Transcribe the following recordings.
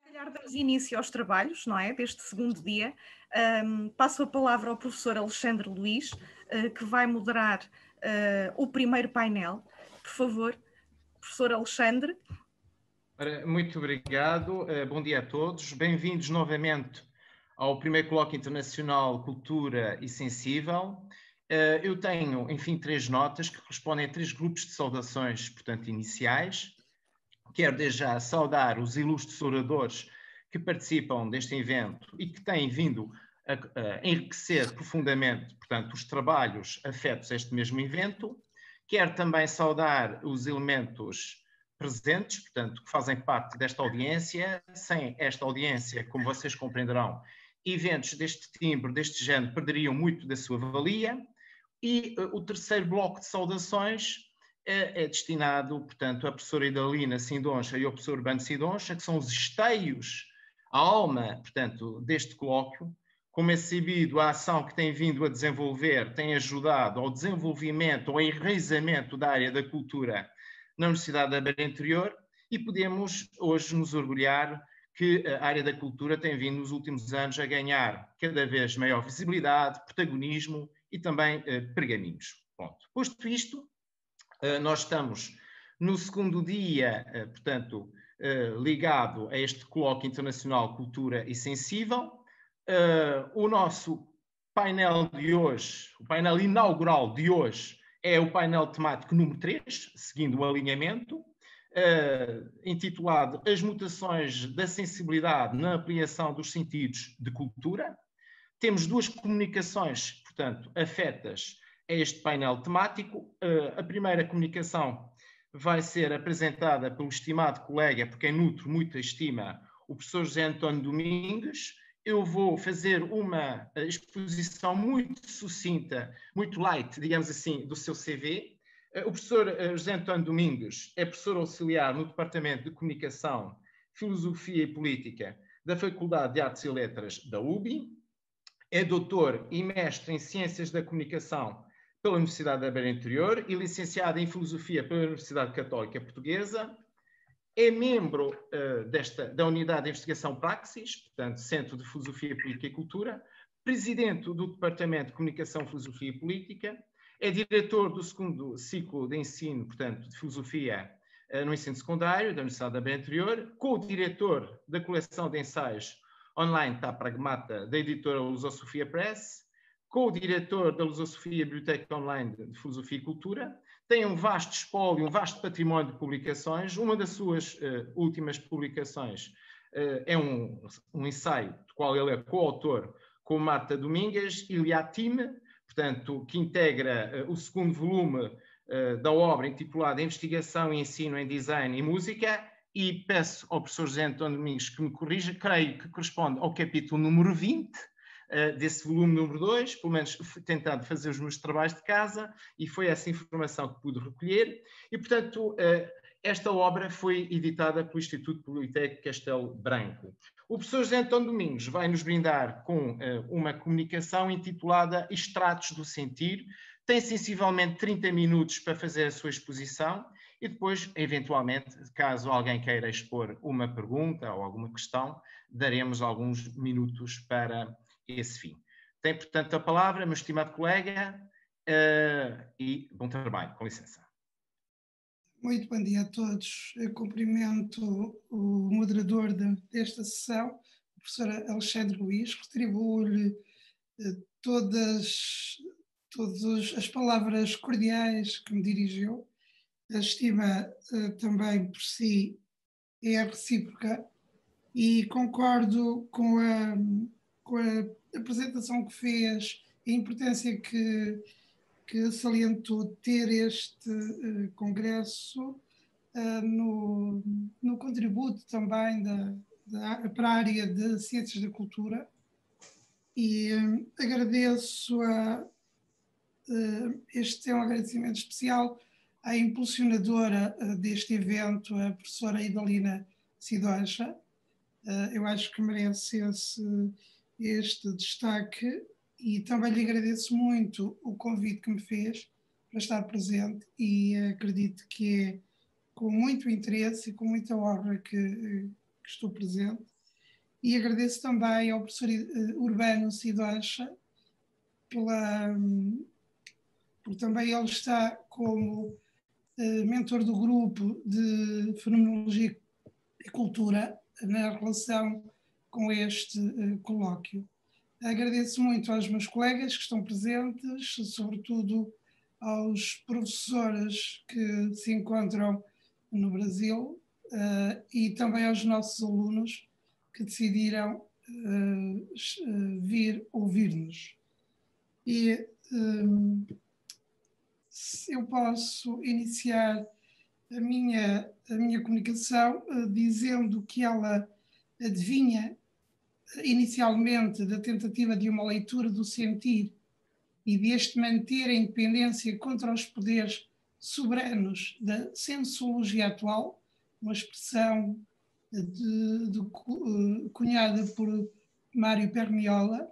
calhar damos início aos trabalhos, não é? Deste segundo dia. Passo a palavra ao professor Alexandre Luís, que vai moderar o primeiro painel. Por favor, professor Alexandre. Muito obrigado, bom dia a todos. Bem-vindos novamente ao primeiro Colóquio Internacional Cultura e Sensível. Eu tenho, enfim, 3 notas que correspondem a 3 grupos de saudações, portanto, iniciais. Quero desde já saudar os ilustres oradores que participam deste evento e que têm vindo a enriquecer profundamente, portanto, os trabalhos afetos a este mesmo evento. Quero também saudar os elementos presentes, portanto, que fazem parte desta audiência. Sem esta audiência, como vocês compreenderão, eventos deste timbre, deste género, perderiam muito da sua valia. E o terceiro bloco de saudações é destinado, portanto, à professora Idalina Sindoncha e ao professor Urbano Sindoncha, que são os esteios, a alma, portanto, deste colóquio. Como é sabido, a ação que tem vindo a desenvolver tem ajudado ao desenvolvimento, ao enraizamento da área da cultura na Universidade da Beira Interior, e podemos hoje nos orgulhar que a área da cultura tem vindo nos últimos anos a ganhar cada vez maior visibilidade, protagonismo e também pergaminhos. Pronto. Posto isto, nós estamos no segundo dia, portanto, ligado a este Colóquio Internacional Cultura e Sensível. O nosso painel de hoje, o painel inaugural de hoje, é o painel temático número 3, seguindo o alinhamento, intitulado As mutações da sensibilidade na ampliação dos sentidos de cultura. Temos 2 comunicações, portanto, afetas a este painel temático. A primeira comunicação vai ser apresentada pelo estimado colega, por quem nutro muita estima, o professor José António Domingues. Eu vou fazer uma exposição muito sucinta, muito light, digamos assim, do seu CV. O professor José António Domingues é professor auxiliar no Departamento de Comunicação, Filosofia e Política da Faculdade de Artes e Letras da UBI. É doutor e mestre em Ciências da Comunicação pela Universidade da Beira Interior e licenciado em Filosofia pela Universidade Católica Portuguesa. É membro da Unidade de Investigação Praxis, portanto, Centro de Filosofia, Política e Cultura, presidente do Departamento de Comunicação, Filosofia e Política, é diretor do segundo ciclo de ensino, portanto, de Filosofia no ensino secundário da Universidade da Beira Interior, co-diretor da coleção de ensaios online Tá Pragmata, da editora Lusosofia Press, co-diretor da Lusosofia Biblioteca Online de Filosofia e Cultura, tem um vasto espólio, um vasto património de publicações. Uma das suas últimas publicações é um ensaio do qual ele é coautor com Marta Domingues, Iliatime, portanto, que integra o segundo volume da obra intitulada Investigação e Ensino em Design e Música, e peço ao professor José António Domingos que me corrija, creio que corresponde ao capítulo número 20, desse volume número 2, pelo menos tentado fazer os meus trabalhos de casa, e foi essa informação que pude recolher. E, portanto, esta obra foi editada pelo Instituto Politécnico Castelo Branco. O professor José António Domingos vai nos brindar com uma comunicação intitulada Extratos do Sentir. Tem sensivelmente 30 minutos para fazer a sua exposição e depois, eventualmente, caso alguém queira expor uma pergunta ou alguma questão, daremos alguns minutos para esse fim. Tem, portanto, a palavra, meu estimado colega, e bom trabalho. Com licença. Muito bom dia a todos. Eu cumprimento o moderador desta sessão, o professor Alexandre Luís, retribuo-lhe todas as palavras cordiais que me dirigiu. A estima também por si é recíproca e concordo com a apresentação que fez, a importância que salientou ter este congresso no contributo também para a área de Ciências da Cultura, e agradeço este é um agradecimento especial à impulsionadora deste evento, a professora Idalina Sindoncha. Eu acho que merece este destaque, e também lhe agradeço muito o convite que me fez para estar presente, e acredito que é com muito interesse e com muita honra que estou presente. E agradeço também ao professor Urbano Sidocha por também ele está como mentor do grupo de Fenomenologia e Cultura na relação com este colóquio. Agradeço muito aos meus colegas que estão presentes, sobretudo aos professores que se encontram no Brasil e também aos nossos alunos que decidiram vir ouvir-nos. E eu posso iniciar a minha comunicação dizendo que ela adivinha inicialmente da tentativa de uma leitura do sentir e deste manter a independência contra os poderes soberanos da sensologia atual, uma expressão cunhada por Mário Perniola,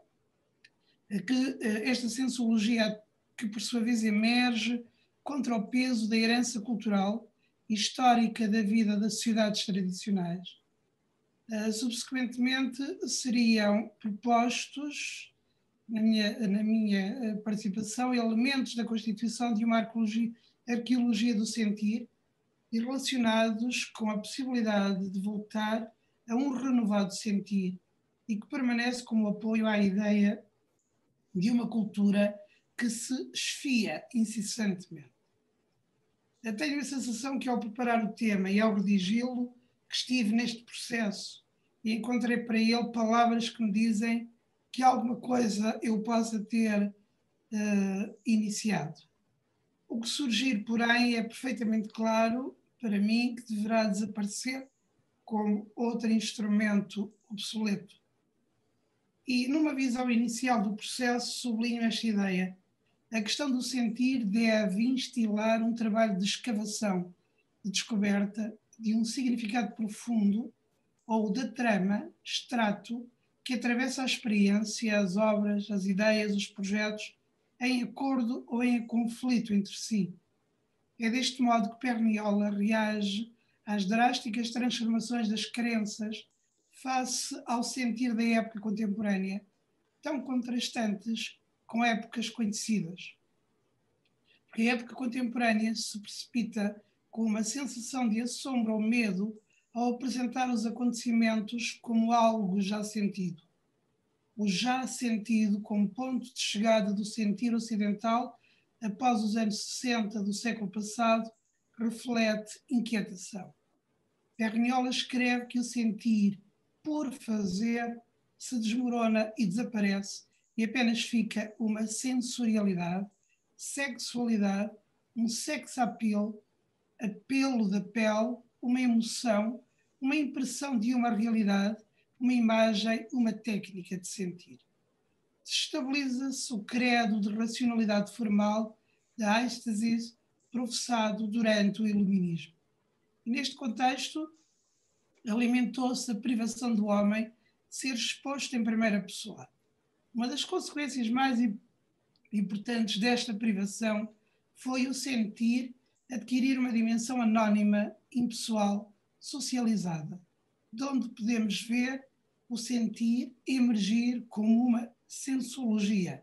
que esta sensologia que por sua vez emerge contra o peso da herança cultural e histórica da vida das sociedades tradicionais. Subsequentemente seriam propostos, na minha participação, elementos da constituição de uma arqueologia do sentir e relacionados com a possibilidade de voltar a um renovado sentir e que permanece como apoio à ideia de uma cultura que se esfia incessantemente. Eu tenho a sensação que ao preparar o tema e ao redigi-lo, que estive neste processo e encontrei para ele palavras que me dizem que alguma coisa eu possa ter iniciado. O que surgir, porém, é perfeitamente claro para mim que deverá desaparecer como outro instrumento obsoleto. E numa visão inicial do processo sublinho esta ideia. A questão do sentir deve instilar um trabalho de escavação, de descoberta de um significado profundo ou da trama, extrato, que atravessa a experiência, as obras, as ideias, os projetos, em acordo ou em conflito entre si. É deste modo que Perniola reage às drásticas transformações das crenças face ao sentir da época contemporânea, tão contrastantes com épocas conhecidas. Porque a época contemporânea se precipita com uma sensação de assombro ou medo ao apresentar os acontecimentos como algo já sentido. O já sentido como ponto de chegada do sentir ocidental após os anos 60 do século passado reflete inquietação. Perniola escreve que o sentir por fazer se desmorona e desaparece e apenas fica uma sensorialidade, sexualidade, um sex appeal, apelo da pele, uma emoção, uma impressão de uma realidade, uma imagem, uma técnica de sentir. Desestabiliza-se o credo de racionalidade formal da êxtase professado durante o iluminismo. E neste contexto, alimentou-se a privação do homem de ser exposto em primeira pessoa. Uma das consequências mais importantes desta privação foi o sentir adquirir uma dimensão anónima, impessoal, socializada, de onde podemos ver o sentir emergir como uma sensologia.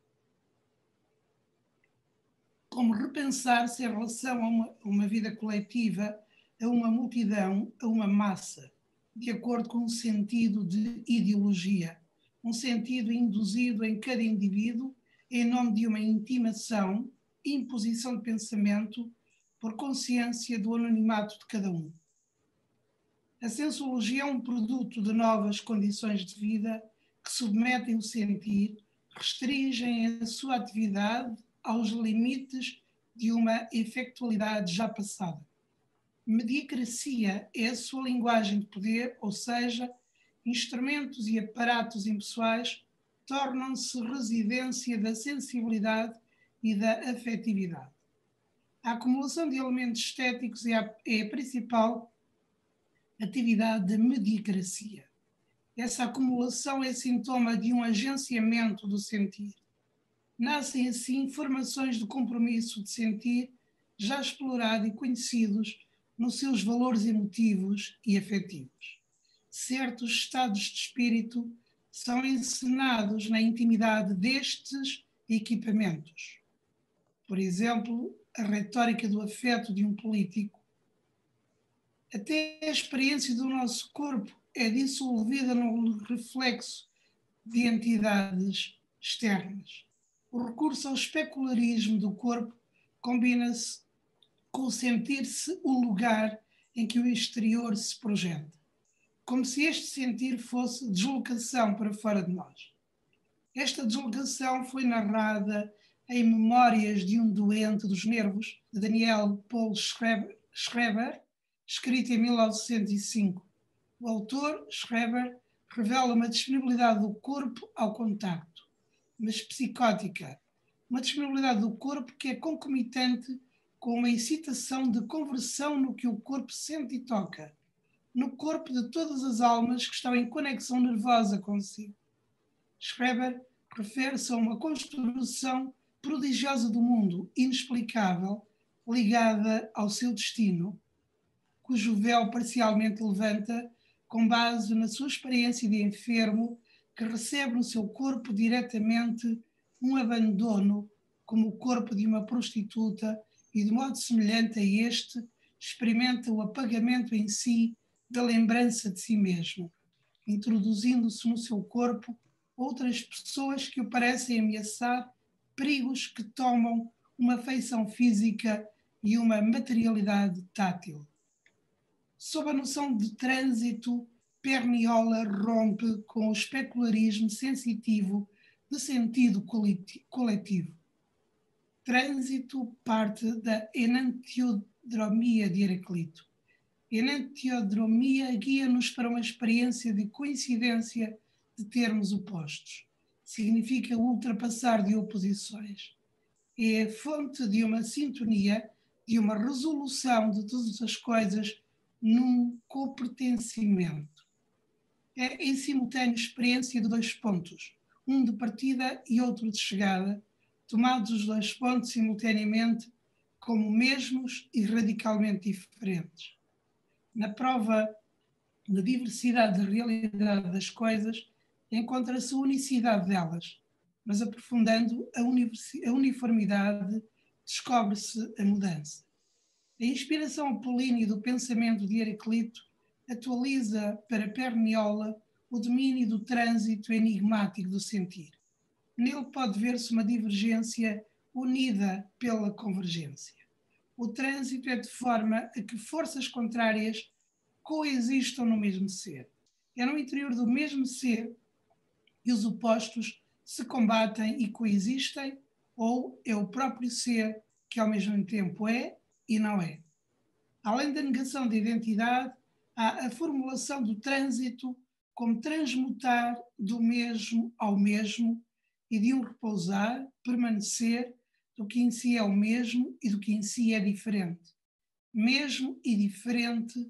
Como repensar-se em relação a uma vida coletiva, a uma multidão, a uma massa, de acordo com um sentido de ideologia, um sentido induzido em cada indivíduo em nome de uma intimação, imposição de pensamento, por consciência do anonimato de cada um. A sensologia é um produto de novas condições de vida que submetem o sentir, restringem a sua atividade aos limites de uma efetualidade já passada. Mediacracia é a sua linguagem de poder, ou seja, instrumentos e aparatos impessoais tornam-se residência da sensibilidade e da afetividade. A acumulação de elementos estéticos é a principal atividade da mediacracia. Essa acumulação é sintoma de um agenciamento do sentir. Nascem assim formações de compromisso de sentir já explorado e conhecidos nos seus valores emotivos e afetivos. certos estados de espírito são encenados na intimidade destes equipamentos. Por exemplo, a retórica do afeto de um político. Até a experiência do nosso corpo é dissolvida no reflexo de entidades externas. O recurso ao especularismo do corpo combina-se com o sentir-se o lugar em que o exterior se projeta, como se este sentir fosse deslocação para fora de nós. Esta deslocação foi narrada em Memórias de um Doente dos Nervos, de Daniel Paul Schreber, escrito em 1905. O autor, Schreber, revela uma disponibilidade do corpo ao contacto, mas psicótica, uma disponibilidade do corpo que é concomitante com uma excitação de conversão no que o corpo sente e toca, no corpo de todas as almas que estão em conexão nervosa consigo. Schreber refere-se a uma construção prodigiosa do mundo, inexplicável, ligada ao seu destino, cujo véu parcialmente levanta com base na sua experiência de enfermo que recebe no seu corpo diretamente um abandono como o corpo de uma prostituta e de modo semelhante a este experimenta o apagamento em si da lembrança de si mesmo, introduzindo-se no seu corpo outras pessoas que o parecem ameaçar, perigos que tomam uma feição física e uma materialidade tátil. Sob a noção de trânsito, Perniola rompe com o especularismo sensitivo de sentido coletivo. Trânsito parte da enantiodromia de Heraclito. Enantiodromia guia-nos para uma experiência de coincidência de termos opostos. Significa ultrapassar de oposições. É a fonte de uma sintonia, de uma resolução de todas as coisas num copertencimento. É em simultâneo experiência de dois pontos, um de partida e outro de chegada, tomados os dois pontos simultaneamente como mesmos e radicalmente diferentes. Na prova da diversidade da realidade das coisas, encontra-se a unicidade delas, mas aprofundando a uniformidade, descobre-se a mudança. A inspiração apolínea do pensamento de Heraclito atualiza para Perniola o domínio do trânsito enigmático do sentir. Nele pode ver-se uma divergência unida pela convergência. O trânsito é de forma a que forças contrárias coexistam no mesmo ser. É no interior do mesmo ser que os opostos se combatem e coexistem, ou é o próprio ser que ao mesmo tempo é e não é. Além da negação da identidade, há a formulação do trânsito como transmutar do mesmo ao mesmo e de um repousar, permanecer do que em si é o mesmo e do que em si é diferente. Mesmo e diferente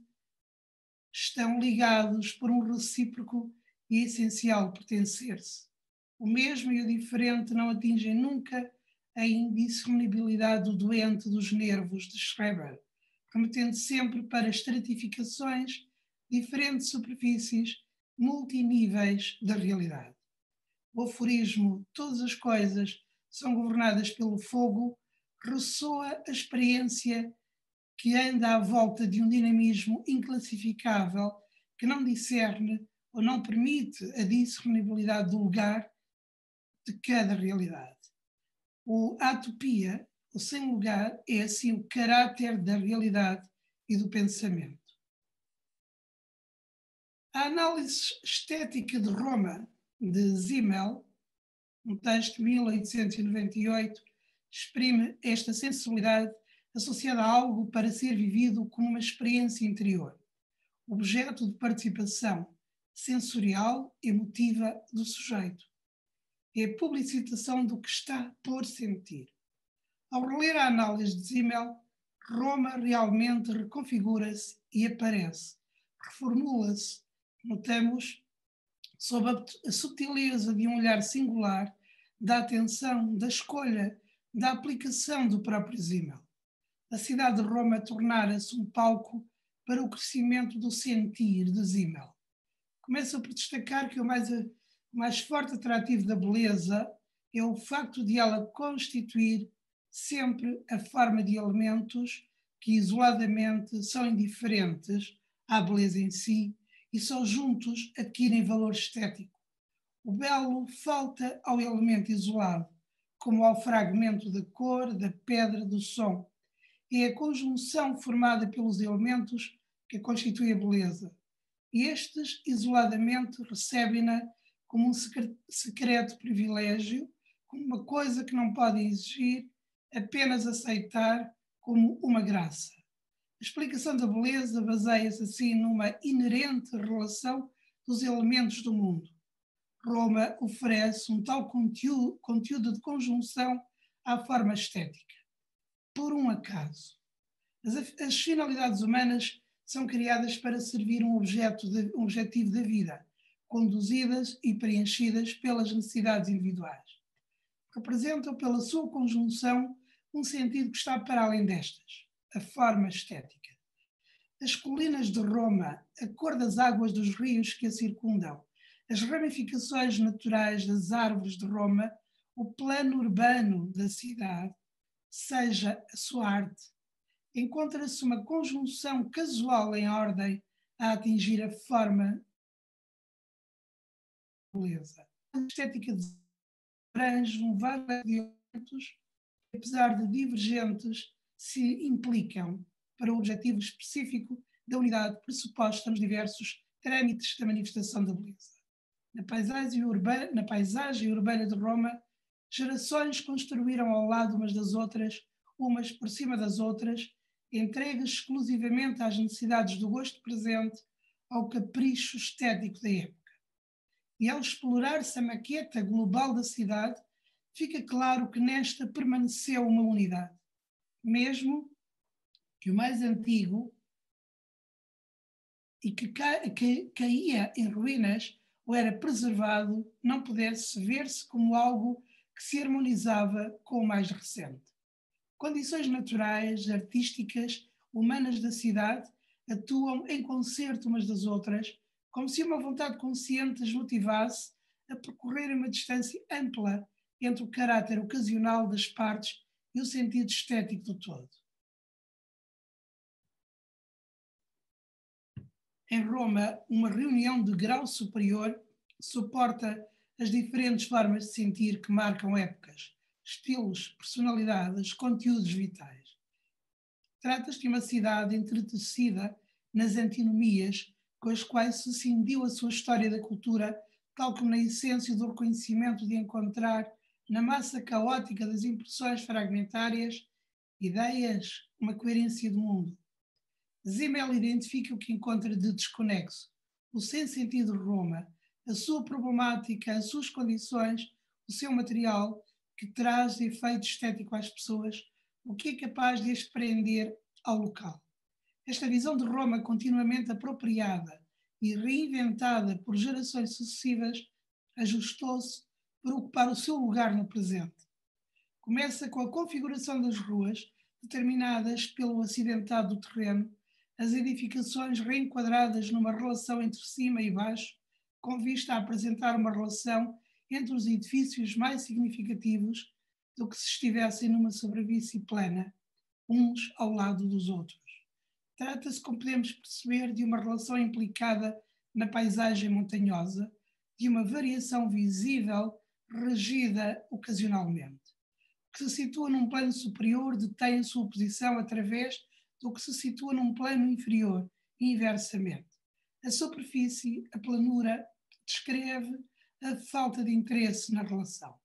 estão ligados por um recíproco e essencial pertencer-se. O mesmo e o diferente não atingem nunca a indiscernibilidade do doente dos nervos de Schreber, remetendo sempre para estratificações, diferentes superfícies, multiníveis da realidade. O aforismo "todas as coisas são governadas pelo fogo" ressoa a experiência que anda à volta de um dinamismo inclassificável que não discerne ou não permite a discernibilidade do lugar de cada realidade. O atopia, o sem lugar, é assim o caráter da realidade e do pensamento. A análise estética de Roma, de Simmel, um texto de 1898, exprime esta sensibilidade associada a algo para ser vivido como uma experiência interior, objeto de participação sensorial, emotiva do sujeito. É a publicitação do que está por sentir. Ao reler a análise de Simmel, Roma realmente reconfigura-se e aparece, reformula-se, notamos, sob a sutileza de um olhar singular, da atenção, da escolha, da aplicação do próprio Simmel. A cidade de Roma tornara-se um palco para o crescimento do sentir de Simmel. Começo por destacar que o mais forte atrativo da beleza é o facto de ela constituir sempre a forma de elementos que isoladamente são indiferentes à beleza em si e só juntos adquirem valor estético. O belo falta ao elemento isolado, como ao fragmento da cor, da pedra, do som. É a conjunção formada pelos elementos que constitui a beleza. E estes, isoladamente, recebem-na como um secreto privilégio, como uma coisa que não podem exigir, apenas aceitar como uma graça. A explicação da beleza baseia-se assim numa inerente relação dos elementos do mundo. Roma oferece um tal conteúdo de conjunção à forma estética. Por um acaso, as finalidades humanas são criadas para servir um objetivo da vida, conduzidas e preenchidas pelas necessidades individuais. Representam pela sua conjunção um sentido que está para além destas, a forma estética. As colinas de Roma, a cor das águas dos rios que a circundam, as ramificações naturais das árvores de Roma, o plano urbano da cidade, seja a sua arte, encontra-se uma conjunção casual em ordem a atingir a forma da beleza. A estética abrange um vasto de elementos que, apesar de divergentes, se implicam para o objetivo específico da unidade pressuposta nos diversos trâmites da manifestação da beleza. Na paisagem urbana de Roma, gerações construíram ao lado umas das outras, umas por cima das outras, entregues exclusivamente às necessidades do gosto presente, ao capricho estético da época. E ao explorar-se a maqueta global da cidade, fica claro que nesta permaneceu uma unidade, mesmo que o mais antigo e que caía em ruínas ou era preservado, não pudesse ver-se como algo que se harmonizava com o mais recente. Condições naturais, artísticas, humanas da cidade atuam em concerto umas das outras, como se uma vontade consciente as motivasse a percorrer uma distância ampla entre o caráter ocasional das partes e o sentido estético do todo. Em Roma, uma reunião de grau superior suporta as diferentes formas de sentir que marcam épocas, estilos, personalidades, conteúdos vitais. Trata-se de uma cidade entretecida nas antinomias com as quais se cindiu a sua história da cultura, tal como na essência do reconhecimento de encontrar, na massa caótica das impressões fragmentárias, ideias, uma coerência do mundo. Zimmel identifica o que encontra de desconexo, o sem sentido de Roma, a sua problemática, as suas condições, o seu material, que traz efeito estético às pessoas, o que é capaz de as prender ao local. Esta visão de Roma continuamente apropriada e reinventada por gerações sucessivas ajustou-se para ocupar o seu lugar no presente. Começa com a configuração das ruas, determinadas pelo acidentado do terreno, as edificações reenquadradas numa relação entre cima e baixo, com vista a apresentar uma relação entre os edifícios mais significativos do que se estivessem numa superfície plana, uns ao lado dos outros. Trata-se, como podemos perceber, de uma relação implicada na paisagem montanhosa, de uma variação visível, regida ocasionalmente. O que se situa num plano superior detém a sua posição através do que se situa num plano inferior, inversamente. A superfície, a planura, descreve a falta de interesse na relação.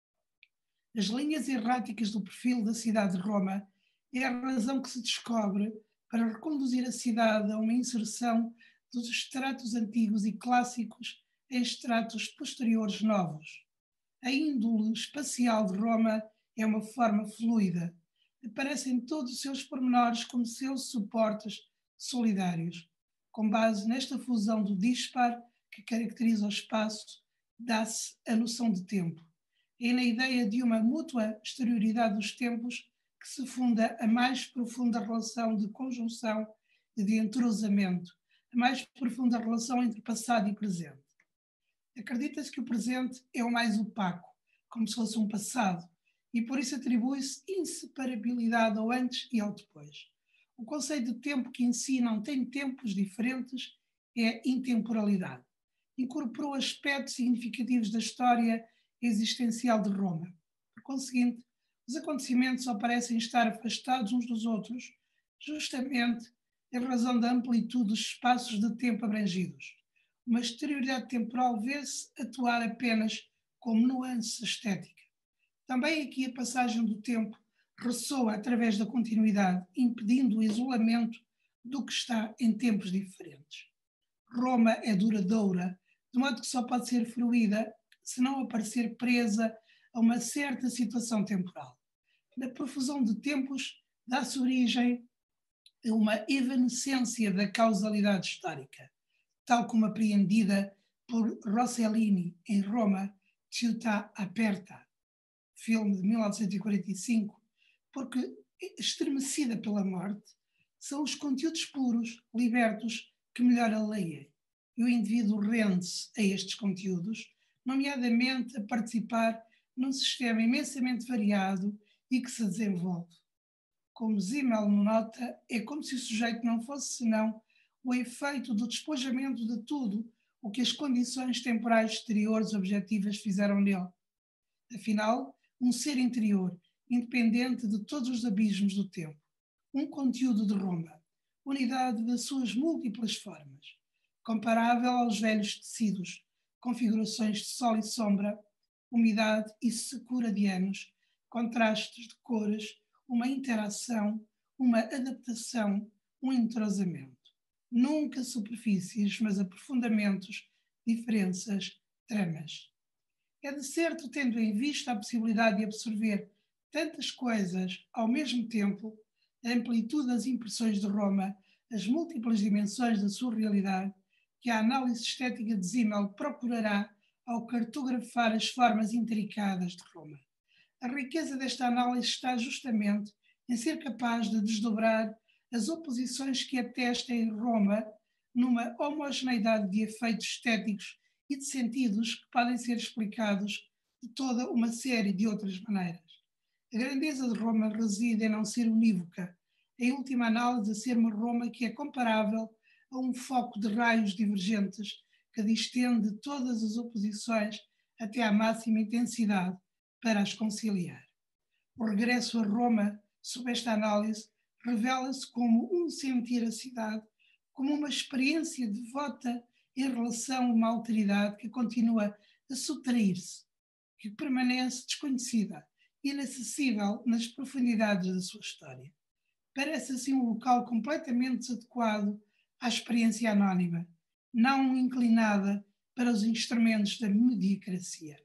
As linhas erráticas do perfil da cidade de Roma é a razão que se descobre para reconduzir a cidade a uma inserção dos estratos antigos e clássicos em estratos posteriores novos. A índole espacial de Roma é uma forma fluida. Aparecem todos os seus pormenores como seus suportes solidários. Com base nesta fusão do dispar que caracteriza o espaço, dá-se a noção de tempo. É na ideia de uma mútua exterioridade dos tempos que se funda a mais profunda relação de conjunção e de entrosamento, a mais profunda relação entre passado e presente. Acredita-se que o presente é o mais opaco, como se fosse um passado, e por isso atribui-se inseparabilidade ao antes e ao depois. O conceito de tempo que em si não tem tempos diferentes é intemporalidade. Incorporou aspectos significativos da história existencial de Roma. Por conseguinte, os acontecimentos só parecem estar afastados uns dos outros, justamente em razão da amplitude dos espaços de tempo abrangidos. Uma exterioridade temporal vê-se atuar apenas como nuance estética. Também aqui a passagem do tempo ressoa através da continuidade, impedindo o isolamento do que está em tempos diferentes. Roma é duradoura, de modo que só pode ser fruída se não aparecer presa a uma certa situação temporal. Na profusão de tempos dá-se origem a uma evanescência da causalidade histórica, tal como apreendida por Rossellini em Roma, Città Aperta, filme de 1945, porque, estremecida pela morte, são os conteúdos puros, libertos, que melhor a leem. E o indivíduo rende-se a estes conteúdos, nomeadamente a participar num sistema imensamente variado e que se desenvolve. Como Simmel nota, é como se o sujeito não fosse senão o efeito do despojamento de tudo o que as condições temporais exteriores objetivas fizeram nele. Afinal, um ser interior, independente de todos os abismos do tempo. Um conteúdo de Roma, unidade das suas múltiplas formas, comparável aos velhos tecidos, configurações de sol e sombra, umidade e secura de anos, contrastes de cores, uma interação, uma adaptação, um entrosamento. Nunca superfícies, mas aprofundamentos, diferenças, tramas. É de certo, tendo em vista a possibilidade de absorver tantas coisas ao mesmo tempo, a amplitude das impressões de Roma, as múltiplas dimensões da sua realidade, que a análise estética de Simmel procurará ao cartografar as formas intrincadas de Roma. A riqueza desta análise está justamente em ser capaz de desdobrar as oposições que atesta em Roma numa homogeneidade de efeitos estéticos e de sentidos que podem ser explicados de toda uma série de outras maneiras. A grandeza de Roma reside em não ser unívoca, em última análise a ser uma Roma que é comparável a um foco de raios divergentes que distende todas as oposições até à máxima intensidade para as conciliar. O regresso a Roma, sob esta análise, revela-se como um sentir a cidade, como uma experiência devota em relação a uma alteridade que continua a subtrair-se, que permanece desconhecida, inacessível nas profundidades da sua história. Parece assim um local completamente desadequado à experiência anónima, não inclinada para os instrumentos da mediocracia.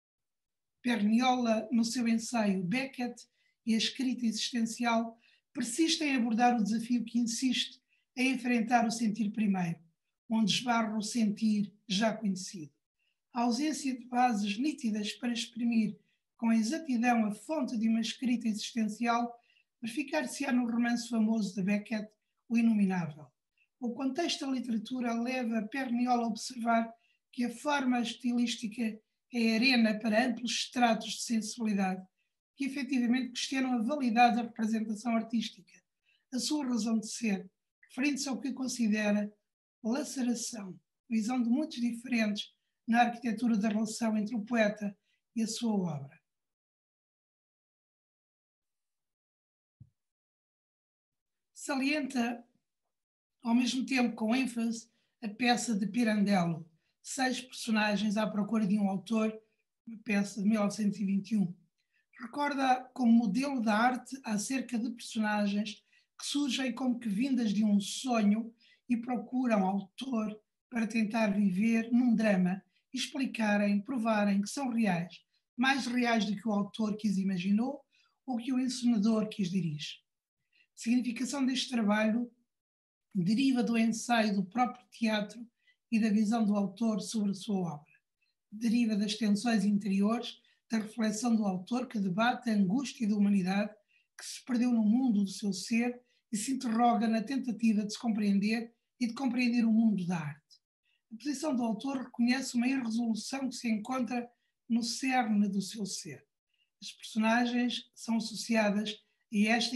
Perniola, no seu ensaio Beckett e a escrita existencial, persiste em abordar o desafio que insiste em enfrentar o sentir primeiro, onde esbarra o sentir já conhecido. A ausência de bases nítidas para exprimir com exatidão a fonte de uma escrita existencial verificar-se-á no romance famoso de Beckett, O Inominável. O contexto da literatura leva Perniola a observar que a forma estilística é arena para amplos estratos de sensibilidade que efetivamente questionam a validade da representação artística, a sua razão de ser, referindo-se ao que considera laceração, visão de muitos diferentes na arquitetura da relação entre o poeta e a sua obra. Salienta, ao mesmo tempo com ênfase, a peça de Pirandello, 6 personagens à procura de um autor, uma peça de 1921. Recorda como modelo da arte acerca de personagens que surgem como que vindas de um sonho e procuram autor para tentar viver num drama e explicarem, provarem que são reais, mais reais do que o autor que os imaginou ou que o encenador que os dirige. A significação deste trabalho deriva do ensaio do próprio teatro e da visão do autor sobre a sua obra. Deriva das tensões interiores, da reflexão do autor que debate a angústia da humanidade que se perdeu no mundo do seu ser e se interroga na tentativa de se compreender e de compreender o mundo da arte. A posição do autor reconhece uma irresolução que se encontra no cerne do seu ser. As personagens são associadas a esta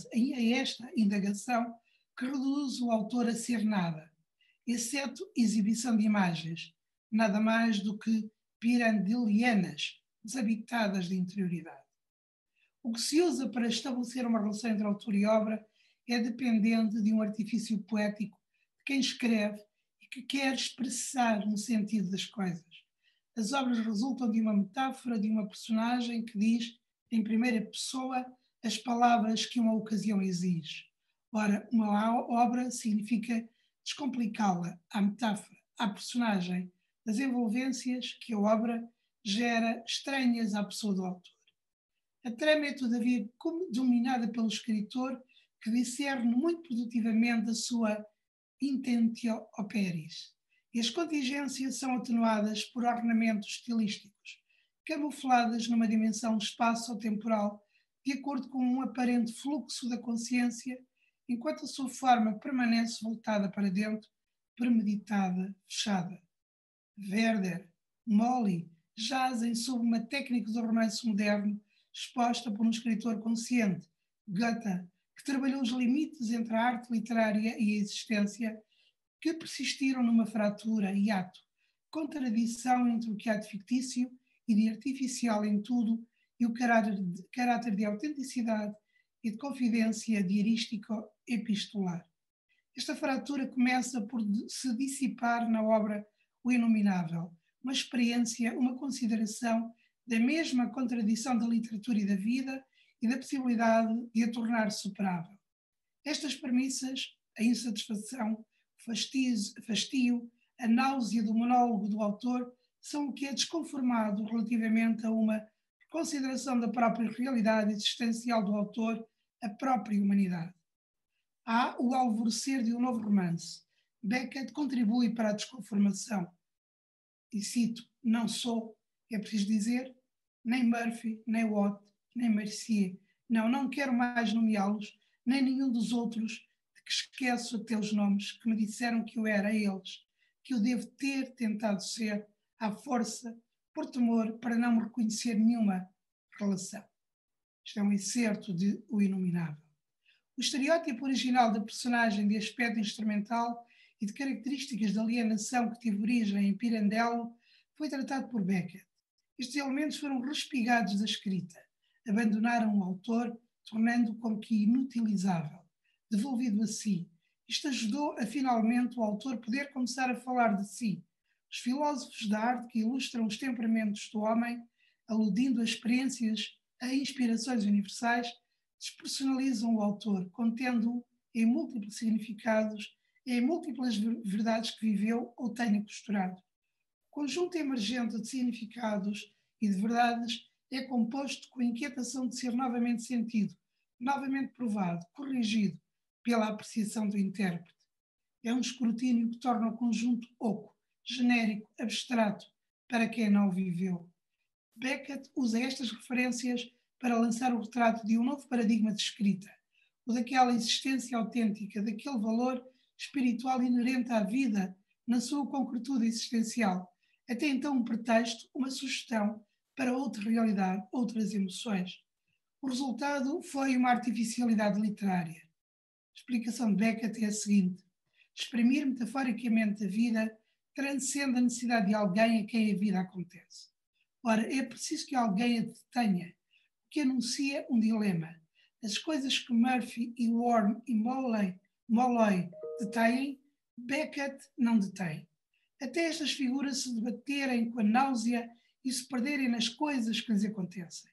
indagação que reduz o autor a ser nada, exceto exibição de imagens, nada mais do que pirandelianas, desabitadas de interioridade. O que se usa para estabelecer uma relação entre autor e obra é dependente de um artifício poético de quem escreve e que quer expressar um sentido das coisas. As obras resultam de uma metáfora de uma personagem que diz, em primeira pessoa, as palavras que uma ocasião exige. Ora, uma obra significa descomplicá-la à metáfora, à personagem, das envolvências que a obra gera estranhas à pessoa do autor. A trama é, todavia, dominada pelo escritor, que discerne muito produtivamente a sua intentio operis. E as contingências são atenuadas por ornamentos estilísticos, camufladas numa dimensão espaço-temporal, de acordo com um aparente fluxo da consciência, enquanto a sua forma permanece voltada para dentro, premeditada, fechada. Werder, Molly jazem sob uma técnica do romance moderno exposta por um escritor consciente, Goethe, que trabalhou os limites entre a arte literária e a existência, que persistiram numa fratura, hiato, contradição entre o que há de fictício e de artificial em tudo e o caráter de autenticidade e de confidência diarístico-epistolar. Esta fratura começa por se dissipar na obra O Inominável, uma experiência, uma consideração da mesma contradição da literatura e da vida e da possibilidade de a tornar superável. Estas premissas, a insatisfação, o fastio, a náusea do monólogo do autor, são o que é desconformado relativamente a uma consideração da própria realidade existencial do autor, a própria humanidade. Há o alvorecer de um novo romance. Beckett contribui para a desconformação. E cito, não sou, é preciso dizer, nem Murphy, nem Watt, nem Mercier. Não quero mais nomeá-los, nem nenhum dos outros de que esqueço até os nomes, que me disseram que eu era eles, que eu devo ter tentado ser, à força, por temor, para não me reconhecer nenhuma relação. Isto é um excerto de O Inominável. O estereótipo original da personagem de aspecto instrumental e de características de alienação que teve origem em Pirandello foi tratado por Beckett. Estes elementos foram respigados da escrita, abandonaram o autor, tornando-o como que inutilizável, devolvido a si. Isto ajudou a finalmente o autor poder começar a falar de si. Os filósofos da arte que ilustram os temperamentos do homem, aludindo a experiências, a inspirações universais, despersonalizam o autor, contendo-o em múltiplos significados, em múltiplas verdades que viveu ou tenha costurado. O conjunto emergente de significados e de verdades é composto com a inquietação de ser novamente sentido, novamente provado, corrigido pela apreciação do intérprete. É um escrutínio que torna o conjunto oco, genérico, abstrato, para quem não o viveu. Beckett usa estas referências para lançar o retrato de um novo paradigma de escrita, o daquela existência autêntica, daquele valor espiritual inerente à vida na sua concretude existencial, até então um pretexto, uma sugestão para outra realidade, outras emoções. O resultado foi uma artificialidade literária. A explicação de Beckett é a seguinte: exprimir metaforicamente a vida transcende a necessidade de alguém a quem a vida acontece. Ora, é preciso que alguém a detenha, que anuncia um dilema. As coisas que Murphy e Worm e Molloy detêm, Beckett não detém. Até estas figuras se debaterem com a náusea e se perderem nas coisas que lhes acontecem.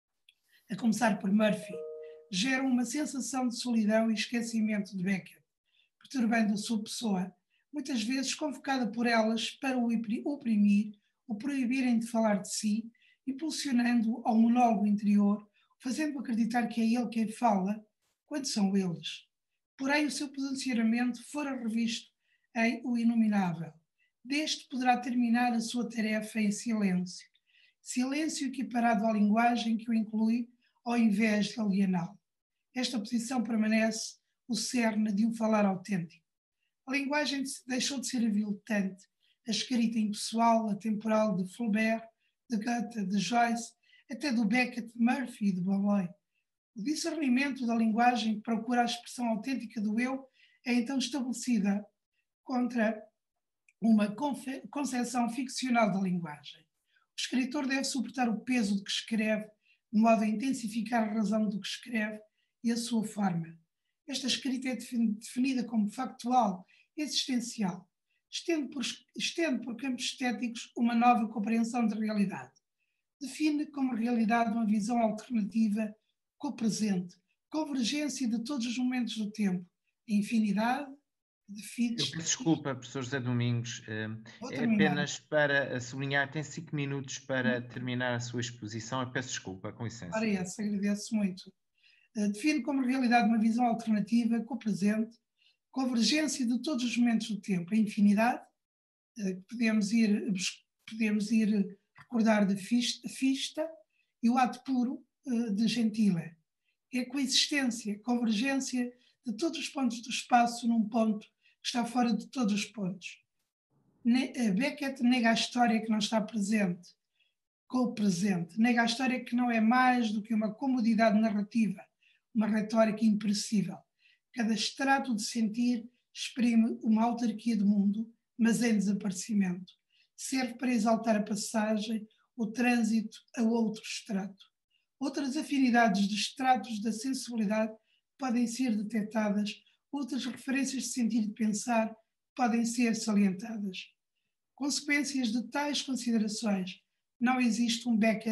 A começar por Murphy, geram uma sensação de solidão e esquecimento de Beckett, perturbando a sua pessoa, muitas vezes convocada por elas para o oprimir, o proibirem de falar de si, impulsionando ao monólogo interior, fazendo acreditar que é ele quem fala, quando são eles. Porém, o seu posicionamento fora revisto em O Inominável. Deste poderá terminar a sua tarefa em silêncio. Silêncio equiparado à linguagem que o inclui, ao invés de aliená-lo. Esta posição permanece o cerne de um falar autêntico. A linguagem deixou de ser aviltante. A escrita impessoal, atemporal de Flaubert, de Goethe, de Joyce, até do Beckett, de Murphy e de Boileau. O discernimento da linguagem que procura a expressão autêntica do eu é então estabelecida contra uma concepção ficcional da linguagem. O escritor deve suportar o peso do que escreve, de modo a intensificar a razão do que escreve e a sua forma. Esta escrita é definida como factual, existencial. Estende por campos estéticos uma nova compreensão de realidade. Define como realidade uma visão alternativa, co-presente, convergência de todos os momentos do tempo, a infinidade de feeds. Eu peço desculpa, professor José Domingos, é apenas para sublinhar, tem 5 minutos para terminar a sua exposição, eu peço desculpa, com licença. Ora, agradeço muito. Define como realidade uma visão alternativa, co-presente, convergência de todos os momentos do tempo, a infinidade, podemos ir recordar de Fichte e o ato puro de Gentile. É a coexistência, convergência de todos os pontos do espaço num ponto que está fora de todos os pontos. Beckett nega a história que não está presente, com o presente. Nega a história que não é mais do que uma comodidade narrativa, uma retórica imperecível. Cada extrato de sentir exprime uma autarquia do mundo, mas em desaparecimento. Serve para exaltar a passagem, o trânsito a outro extrato. Outras afinidades de extratos da sensibilidade podem ser detectadas, outras referências de sentir e de pensar podem ser salientadas. Consequências de tais considerações. Não existe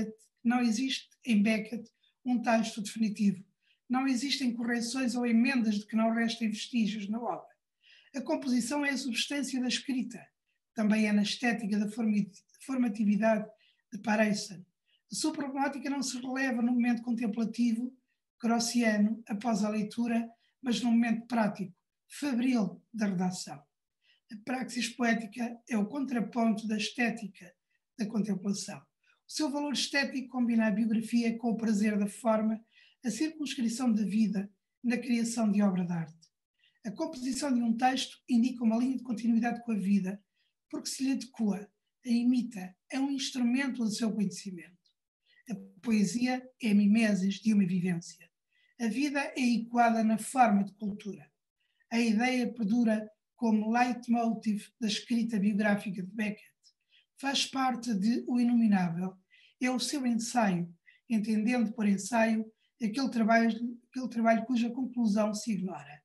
em Beckett um texto definitivo. Não existem correções ou emendas de que não restem vestígios na obra. A composição é a substância da escrita. Também é na estética da formatividade de Pareysson. A sua problemática não se releva no momento contemplativo, grossiano, após a leitura, mas no momento prático, fabril da redação. A praxis poética é o contraponto da estética da contemplação. O seu valor estético combina a biografia com o prazer da forma, a circunscrição da vida na criação de obra de arte. A composição de um texto indica uma linha de continuidade com a vida, porque se lhe adequa, a imita, é um instrumento do seu conhecimento. A poesia é a mimesis de uma vivência. A vida é ecoada na forma de cultura. A ideia perdura como leitmotiv da escrita biográfica de Beckett. Faz parte de O Inominável. É o seu ensaio, entendendo por ensaio aquele trabalho cuja conclusão se ignora.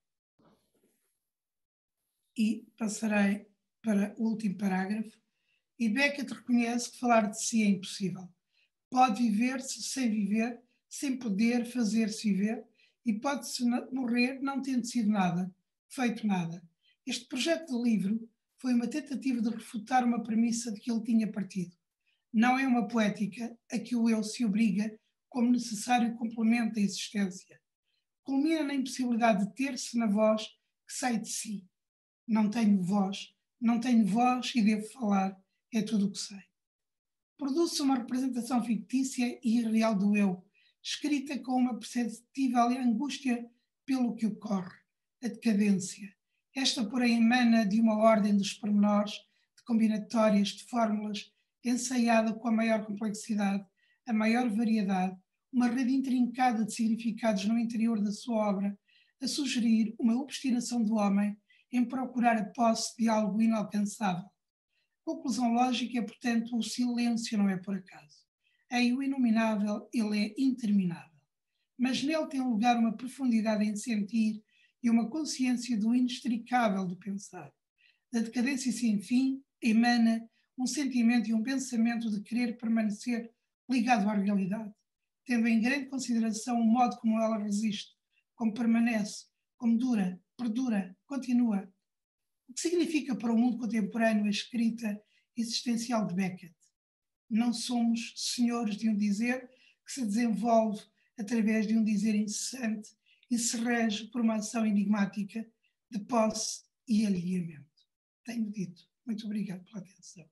E passarei para o último parágrafo. E Beckett reconhece que falar de si é impossível. Pode viver-se sem viver, sem poder fazer-se viver, e pode-se morrer não tendo sido nada, feito nada. Este projeto de livro foi uma tentativa de refutar uma premissa de que ele tinha partido. Não é uma poética a que o eu se obriga como necessário complemento da existência. Culmina na impossibilidade de ter-se na voz que sai de si. Não tenho voz e devo falar, é tudo o que sei. Produz-se uma representação fictícia e irreal do eu, escrita com uma perceptível angústia pelo que ocorre, a decadência. Esta, porém, emana de uma ordem dos pormenores, de combinatórias, de fórmulas, ensaiada com a maior complexidade, a maior variedade, uma rede intrincada de significados no interior da sua obra, a sugerir uma obstinação do homem em procurar a posse de algo inalcançável. A conclusão lógica é, portanto, o silêncio não é por acaso. Em O Inominável, ele é interminável. Mas nele tem lugar uma profundidade em sentir e uma consciência do inextricável do pensar. Da decadência sem fim emana um sentimento e um pensamento de querer permanecer ligado à realidade, tendo em grande consideração o modo como ela resiste, como permanece, como dura, perdura, continua. O que significa para o mundo contemporâneo a escrita existencial de Beckett? Não somos senhores de um dizer que se desenvolve através de um dizer incessante e se rege por uma ação enigmática de posse e alheamento. Tenho dito. Muito obrigado pela atenção.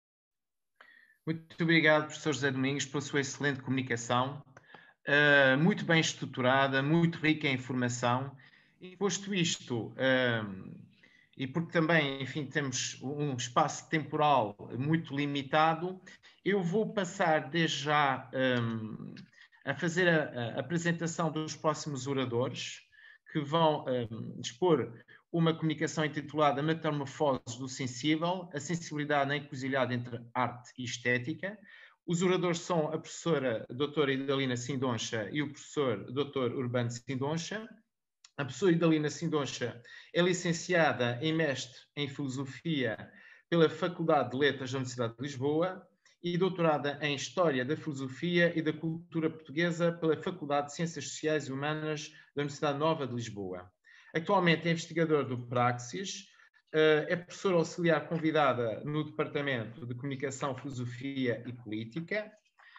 Muito obrigado, professor José Domingos, pela sua excelente comunicação, muito bem estruturada, muito rica em informação. E posto isto, e porque também, enfim, temos um espaço temporal muito limitado, eu vou passar desde já a fazer a apresentação dos próximos oradores, que vão expor uma comunicação intitulada Metamorfose do Sensível, a sensibilidade na encruzilhada entre arte e estética. Os oradores são a professora doutora Idalina Sindoncha e o professor doutor Urbano Sindoncha. A professora Idalina Sindoncha é licenciada em mestre em Filosofia pela Faculdade de Letras da Universidade de Lisboa e doutorada em História da Filosofia e da Cultura Portuguesa pela Faculdade de Ciências Sociais e Humanas da Universidade Nova de Lisboa. Atualmente é investigador do Praxis, é professora auxiliar convidada no Departamento de Comunicação, Filosofia e Política.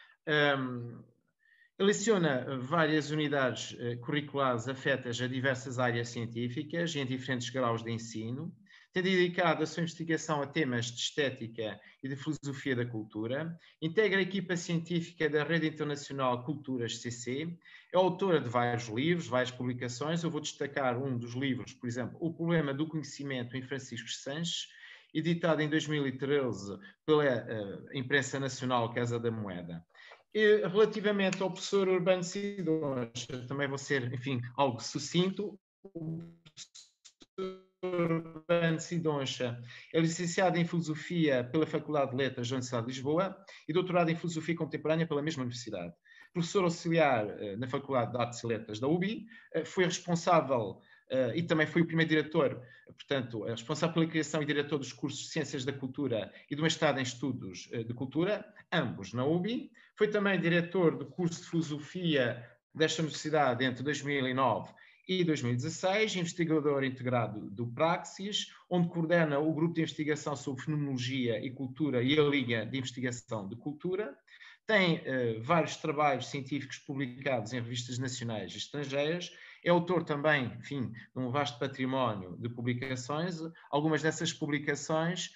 Leciona várias unidades curriculares afetas a diversas áreas científicas e em diferentes graus de ensino. Tem dedicado a sua investigação a temas de estética e de filosofia da cultura. Integra a equipa científica da Rede Internacional Culturas CC. É autora de vários livros, várias publicações. Eu vou destacar um dos livros, por exemplo, O Problema do Conhecimento em Francisco Sanches, editado em 2013 pela Imprensa Nacional Casa da Moeda. E, relativamente ao professor Urbano Sindoncha, também vou ser, enfim, algo sucinto. O professor Urbano Sindoncha é licenciado em Filosofia pela Faculdade de Letras da Universidade de Lisboa e doutorado em Filosofia Contemporânea pela mesma universidade. Professor auxiliar na Faculdade de Artes e Letras da UBI, foi responsável e também foi o primeiro diretor, portanto, responsável pela criação e diretor dos cursos de Ciências da Cultura e do mestrado em Estudos de Cultura, ambos na UBI. Foi também diretor do curso de Filosofia desta universidade entre 2009 e 2016, investigador integrado do Praxis, onde coordena o grupo de investigação sobre fenomenologia e cultura e a linha de investigação de cultura. Tem vários trabalhos científicos publicados em revistas nacionais e estrangeiras. É autor também, enfim, de um vasto património de publicações, algumas dessas publicações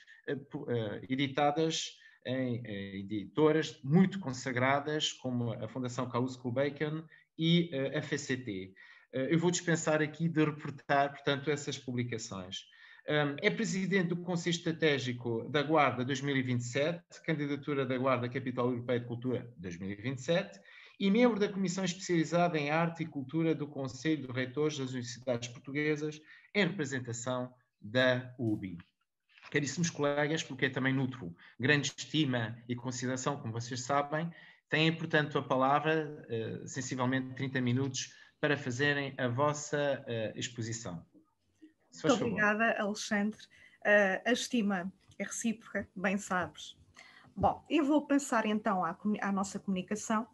editadas em editoras muito consagradas, como a Fundação Calouste Gulbenkian e a FCT. Eu vou dispensar aqui de reportar, portanto, essas publicações. É presidente do Conselho Estratégico da Guarda 2027, candidatura da Guarda Capital Europeia de Cultura 2027, e membro da Comissão Especializada em Arte e Cultura do Conselho de Reitores das Universidades Portuguesas, em representação da UBI. Caríssimos colegas, porque eu também nutro grande estima e consideração, como vocês sabem, têm, portanto, a palavra, sensivelmente 30 minutos, para fazerem a vossa exposição. Muito obrigada, Alexandre. A estima é recíproca, bem sabes. Bom, eu vou passar então à nossa comunicação.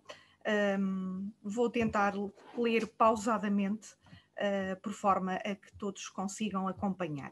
Vou tentar ler pausadamente, por forma a que todos consigam acompanhar.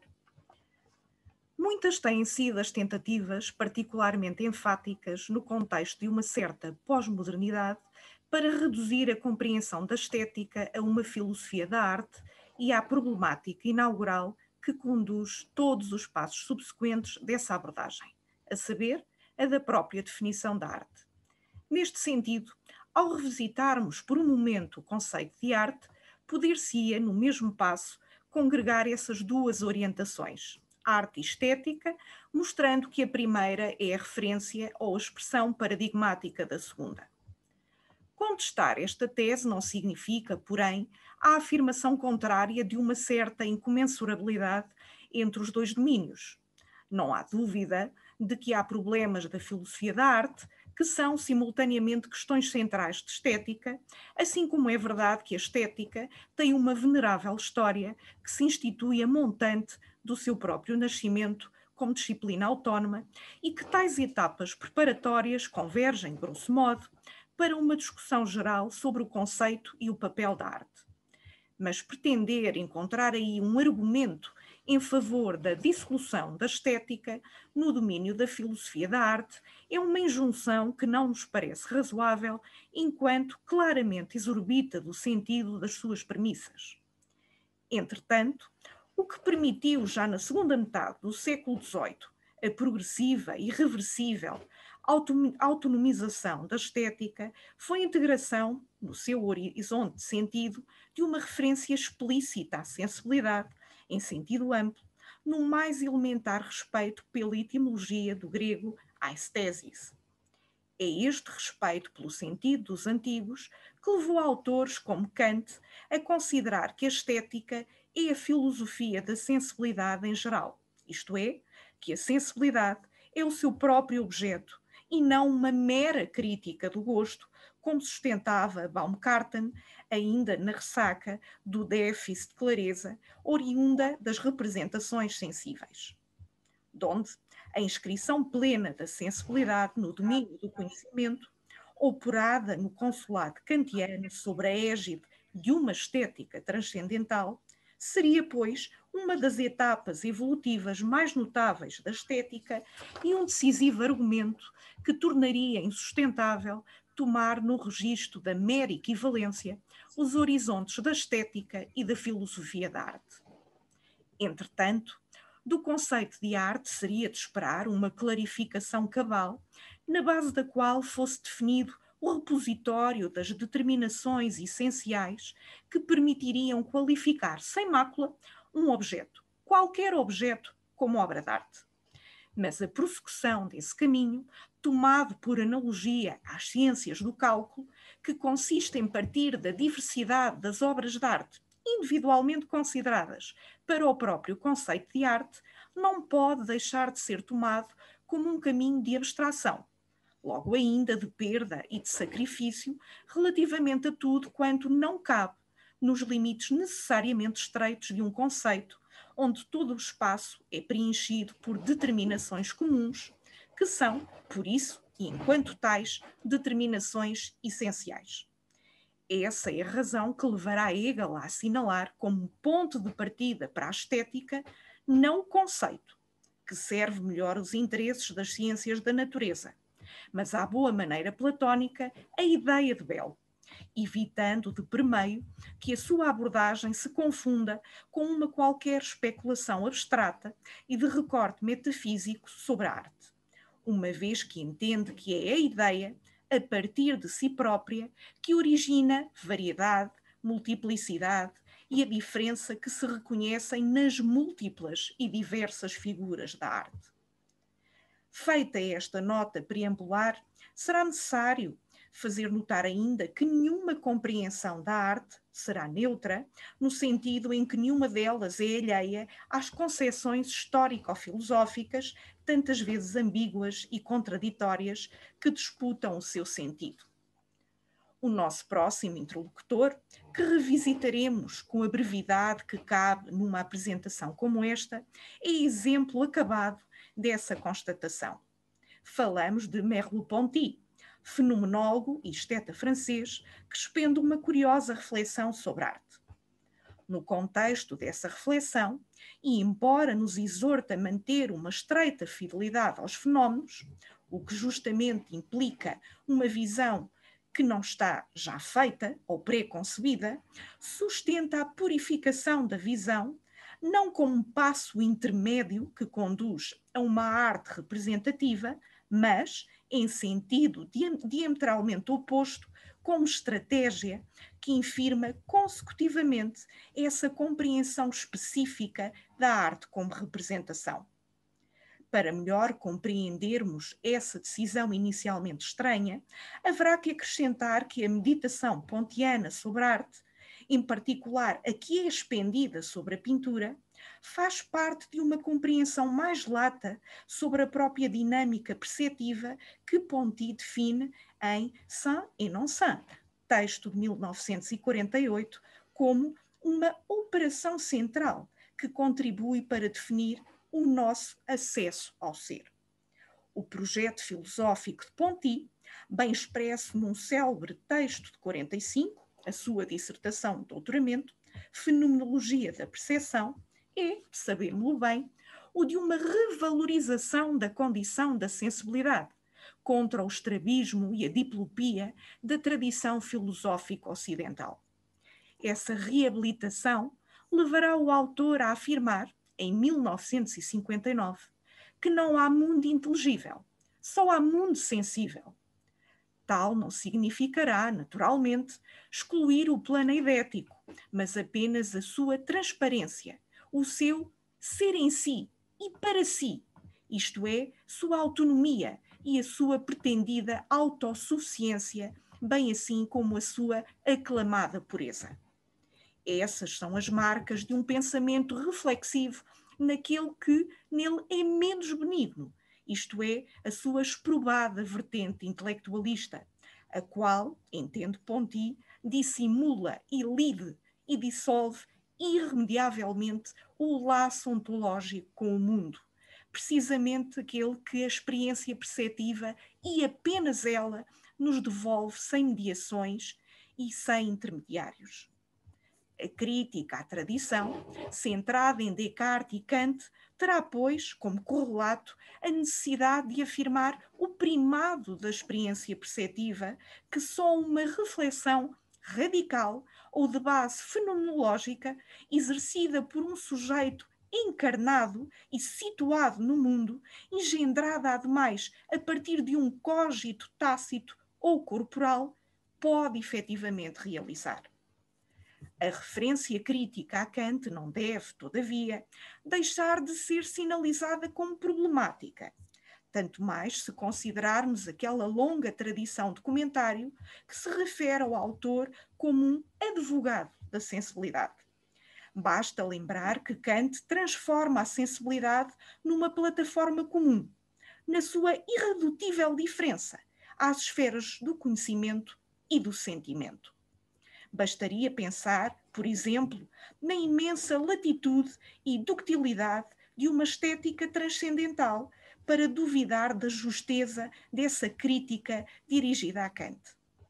Muitas têm sido as tentativas, particularmente enfáticas, no contexto de uma certa pós-modernidade, para reduzir a compreensão da estética a uma filosofia da arte e à problemática inaugural que conduz todos os passos subsequentes dessa abordagem, a saber, a da própria definição da arte. Neste sentido, ao revisitarmos por um momento o conceito de arte, poder-se-ia, no mesmo passo, congregar essas duas orientações, arte e estética, mostrando que a primeira é a referência ou a expressão paradigmática da segunda. Contestar esta tese não significa, porém, a afirmação contrária de uma certa incomensurabilidade entre os dois domínios. Não há dúvida de que há problemas da filosofia da arte que são simultaneamente questões centrais de estética, assim como é verdade que a estética tem uma venerável história que se institui a montante do seu próprio nascimento como disciplina autónoma e que tais etapas preparatórias convergem, grosso modo, para uma discussão geral sobre o conceito e o papel da arte. Mas pretender encontrar aí um argumento em favor da dissolução da estética no domínio da filosofia da arte é uma injunção que não nos parece razoável, enquanto claramente exorbita do sentido das suas premissas. Entretanto, o que permitiu já na segunda metade do século XVIII a progressiva e reversível autonomização da estética foi a integração, no seu horizonte de sentido, de uma referência explícita à sensibilidade, em sentido amplo, no mais elementar respeito pela etimologia do grego aesthesis. É este respeito pelo sentido dos antigos que levou autores como Kant a considerar que a estética é a filosofia da sensibilidade em geral, isto é, que a sensibilidade é o seu próprio objeto e não uma mera crítica do gosto, como sustentava Baumgarten ainda na ressaca do déficit de clareza oriunda das representações sensíveis. Donde a inscrição plena da sensibilidade no domínio do conhecimento, operada no consulado kantiano sobre a égide de uma estética transcendental, seria, pois, uma das etapas evolutivas mais notáveis da estética e um decisivo argumento que tornaria insustentável tomar no registro da mera equivalência os horizontes da estética e da filosofia da arte. Entretanto, do conceito de arte seria de esperar uma clarificação cabal, na base da qual fosse definido o repositório das determinações essenciais que permitiriam qualificar sem mácula um objeto, qualquer objeto, como obra de arte. Mas a prossecução desse caminho, tomado por analogia às ciências do cálculo, que consiste em partir da diversidade das obras de arte individualmente consideradas para o próprio conceito de arte, não pode deixar de ser tomado como um caminho de abstração, logo ainda de perda e de sacrifício relativamente a tudo quanto não cabe nos limites necessariamente estreitos de um conceito, onde todo o espaço é preenchido por determinações comuns, que são, por isso, e enquanto tais, determinações essenciais. Essa é a razão que levará Hegel a assinalar como ponto de partida para a estética não o conceito, que serve melhor os interesses das ciências da natureza, mas à boa maneira platónica a ideia de belo, evitando de permeio que a sua abordagem se confunda com uma qualquer especulação abstrata e de recorte metafísico sobre a arte, uma vez que entende que é a ideia, a partir de si própria, que origina variedade, multiplicidade e a diferença que se reconhecem nas múltiplas e diversas figuras da arte. Feita esta nota preambular, será necessário fazer notar ainda que nenhuma compreensão da arte será neutra, no sentido em que nenhuma delas é alheia às concepções histórico-filosóficas, tantas vezes ambíguas e contraditórias, que disputam o seu sentido. O nosso próximo interlocutor, que revisitaremos com a brevidade que cabe numa apresentação como esta, é exemplo acabado dessa constatação. Falamos de Merleau-Ponty, fenomenólogo e esteta francês, que expende uma curiosa reflexão sobre arte. No contexto dessa reflexão, e embora nos exorte a manter uma estreita fidelidade aos fenómenos, o que justamente implica uma visão que não está já feita ou preconcebida, sustenta a purificação da visão, não como um passo intermédio que conduz a uma arte representativa, mas em sentido diametralmente oposto, como estratégia que infirma consecutivamente essa compreensão específica da arte como representação. Para melhor compreendermos essa decisão inicialmente estranha, haverá que acrescentar que a meditação pontiana sobre a arte, em particular a que é expendida sobre a pintura, faz parte de uma compreensão mais lata sobre a própria dinâmica perceptiva que Ponty define em Saint et non Saint, texto de 1948, como uma operação central que contribui para definir o nosso acesso ao ser. O projeto filosófico de Ponty, bem expresso num célebre texto de 45, a sua dissertação de doutoramento, Fenomenologia da Percepção, é, sabemos-lo bem, o de uma revalorização da condição da sensibilidade, contra o estrabismo e a diplopia da tradição filosófica ocidental. Essa reabilitação levará o autor a afirmar, em 1959, que não há mundo inteligível, só há mundo sensível. Tal não significará, naturalmente, excluir o plano eidético, mas apenas a sua transparência, o seu ser em si e para si, isto é, sua autonomia e a sua pretendida autossuficiência, bem assim como a sua aclamada pureza. Essas são as marcas de um pensamento reflexivo naquele que nele é menos benigno, isto é, a sua exprobada vertente intelectualista, a qual, entende Ponty, dissimula e lide e dissolve irremediavelmente o laço ontológico com o mundo, precisamente aquele que a experiência perceptiva, e apenas ela, nos devolve sem mediações e sem intermediários. A crítica à tradição, centrada em Descartes e Kant, terá, pois, como correlato, a necessidade de afirmar o primado da experiência perceptiva, que só uma reflexão radical ou de base fenomenológica, exercida por um sujeito encarnado e situado no mundo, engendrada ademais a partir de um cogito tácito ou corporal, pode efetivamente realizar. A referência crítica a Kant não deve, todavia, deixar de ser sinalizada como problemática, tanto mais se considerarmos aquela longa tradição de comentário que se refere ao autor como um advogado da sensibilidade. Basta lembrar que Kant transforma a sensibilidade numa plataforma comum, na sua irredutível diferença às esferas do conhecimento e do sentimento. Bastaria pensar, por exemplo, na imensa latitude e ductilidade de uma estética transcendental para duvidar da justeza dessa crítica dirigida a Kant.